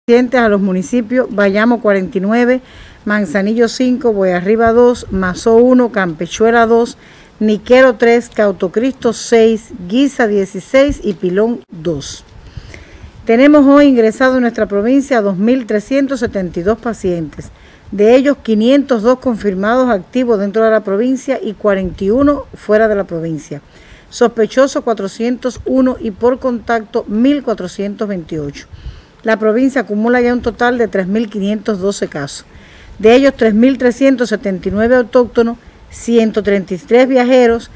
A los municipios Bayamo 49, Manzanillo 5, Boyarriba 2, Mazó 1, Campechuela 2, Niquero 3, Cautocristo 6, Guisa 16 y Pilón 2. Tenemos hoy ingresado en nuestra provincia 2.372 pacientes, de ellos 502 confirmados activos dentro de la provincia y 41 fuera de la provincia. Sospechosos 401 y por contacto 1.428. La provincia acumula ya un total de 3.512 casos. De ellos 3.379 autóctonos, 133 viajeros,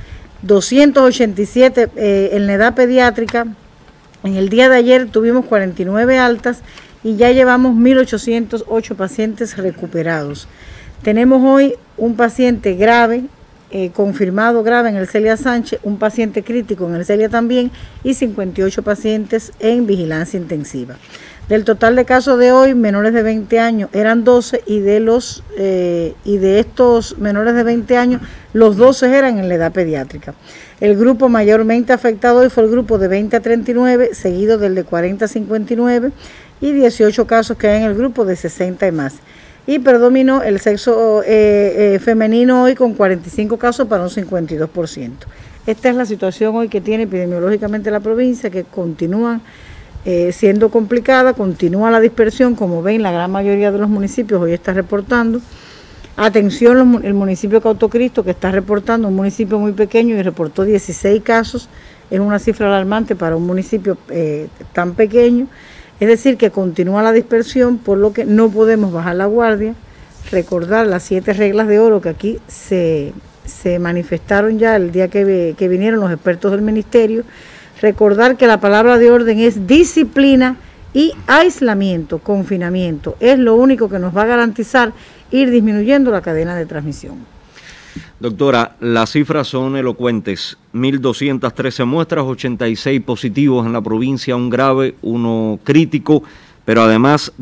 287 en la edad pediátrica. En el día de ayer tuvimos 49 altas y ya llevamos 1.808 pacientes recuperados. Tenemos hoy un paciente grave, confirmado grave en el Celia Sánchez, un paciente crítico en el Celia también y 58 pacientes en vigilancia intensiva. Del total de casos de hoy, menores de 20 años eran 12 y de estos menores de 20 años, los 12 eran en la edad pediátrica. El grupo mayormente afectado hoy fue el grupo de 20 a 39, seguido del de 40 a 59 y 18 casos que hay en el grupo de 60 y más. Y predominó el sexo femenino hoy con 45 casos para un 52%. Esta es la situación hoy que tiene epidemiológicamente la provincia, que continúan siendo complicada, continúa la dispersión, como ven la gran mayoría de los municipios hoy está reportando. Atención, el municipio de Cautocristo, que está reportando, un municipio muy pequeño y reportó 16 casos, es una cifra alarmante para un municipio tan pequeño, es decir que continúa la dispersión, por lo que no podemos bajar la guardia, recordar las 7 reglas de oro que aquí se manifestaron ya el día que vinieron los expertos del ministerio. Recordar que la palabra de orden es disciplina y aislamiento, confinamiento. Es lo único que nos va a garantizar ir disminuyendo la cadena de transmisión. Doctora, las cifras son elocuentes. 1.213 muestras, 86 positivos en la provincia, un grave, uno crítico, pero además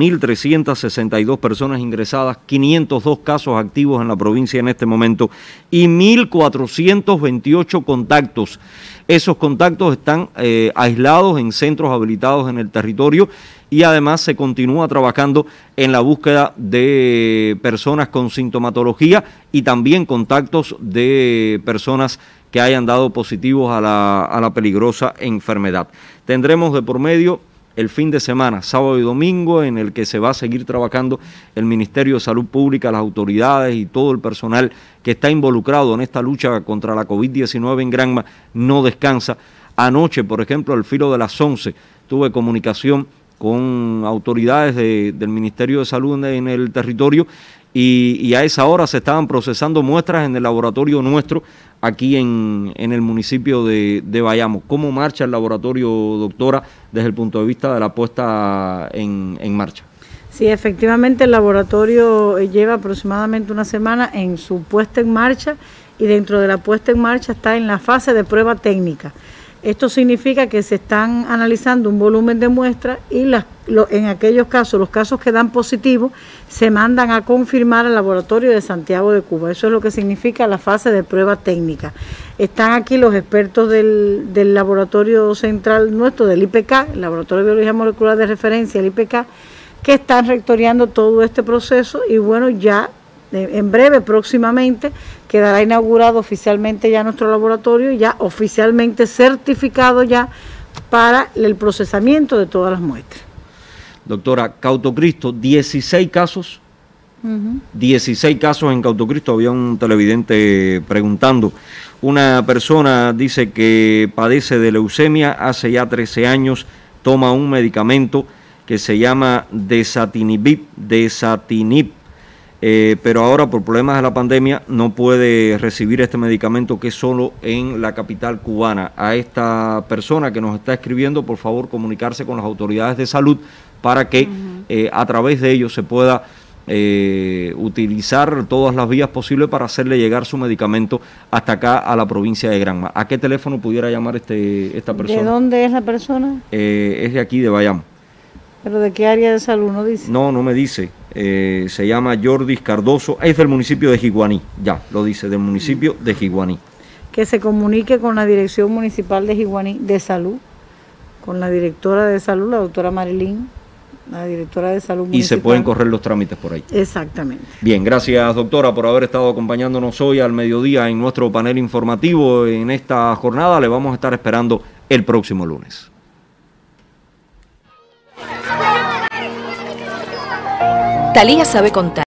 2.362 personas ingresadas, 502 casos activos en la provincia en este momento y 1.428 contactos. Esos contactos están aislados en centros habilitados en el territorio y además se continúa trabajando en la búsqueda de personas con sintomatología y también contactos de personas que hayan dado positivos a la peligrosa enfermedad. Tendremos de por medio el fin de semana, sábado y domingo, en el que se va a seguir trabajando el Ministerio de Salud Pública, las autoridades y todo el personal que está involucrado en esta lucha contra la COVID-19 en Granma, no descansa. Anoche, por ejemplo, al filo de las 11, tuve comunicación con autoridades del Ministerio de Salud en el territorio y a esa hora se estaban procesando muestras en el laboratorio nuestro aquí en el municipio de Bayamo. ¿Cómo marcha el laboratorio, doctora, desde el punto de vista de la puesta en marcha? Sí, efectivamente el laboratorio lleva aproximadamente una semana en su puesta en marcha y dentro de la puesta en marcha está en la fase de prueba técnica. Esto significa que se están analizando un volumen de muestras y en aquellos casos, los casos que dan positivo, se mandan a confirmar al laboratorio de Santiago de Cuba. Eso es lo que significa la fase de prueba técnica. Están aquí los expertos del laboratorio central nuestro, del IPK, el Laboratorio de Biología Molecular de Referencia, el IPK, que están rectoreando todo este proceso y bueno, ya en breve, próximamente, quedará inaugurado oficialmente ya nuestro laboratorio, ya oficialmente certificado ya para el procesamiento de todas las muestras. Doctora, Cautocristo, 16 casos, 16 casos en Cautocristo, había un televidente preguntando. Una persona dice que padece de leucemia hace ya 13 años, toma un medicamento que se llama Desatinib, pero ahora por problemas de la pandemia no puede recibir este medicamento que es solo en la capital cubana. A esta persona que nos está escribiendo, por favor comunicarse con las autoridades de salud para que a través de ellos se pueda utilizar todas las vías posibles para hacerle llegar su medicamento hasta acá a la provincia de Granma. ¿A qué teléfono pudiera llamar esta persona? ¿De dónde es la persona? Es de aquí, de Bayamo. ¿Pero de qué área de salud no dice? No me dice. Se llama Jordis Cardoso, es del municipio de Jiguaní, ya lo dice, del municipio de Jiguaní. Que se comunique con la Dirección Municipal de Jiguaní de Salud, con la directora de salud, la doctora Marilyn la directora de salud municipal. Y se pueden correr los trámites por ahí. Exactamente. Bien, gracias doctora por haber estado acompañándonos hoy al mediodía en nuestro panel informativo en esta jornada. Le vamos a estar esperando el próximo lunes. Thalía sabe contar.